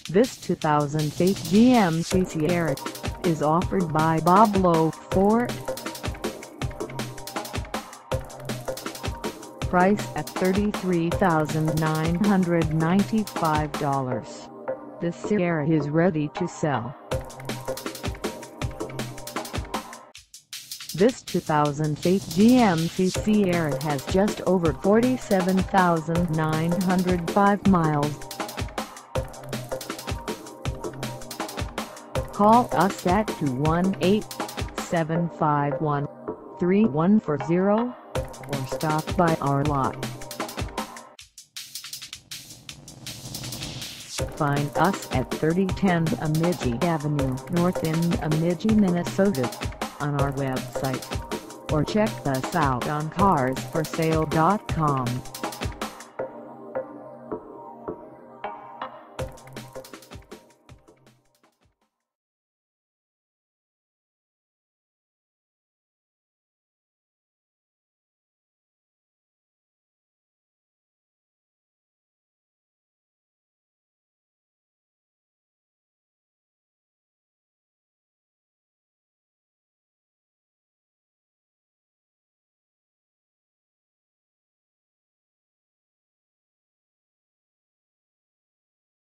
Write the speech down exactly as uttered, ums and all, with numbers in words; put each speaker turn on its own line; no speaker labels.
This two thousand eight G M C Sierra is offered by Bob Lowth Ford. Price at thirty-three thousand nine hundred ninety-five dollars. This Sierra is ready to sell. This two thousand eight G M C Sierra has just over forty-seven thousand nine hundred five miles. Call us at two one eight, seven five one, three one four zero or stop by our lot. Find us at thirty ten Bemidji Avenue North in Bemidji, Minnesota on our website, or check us out on cars for sale dot com.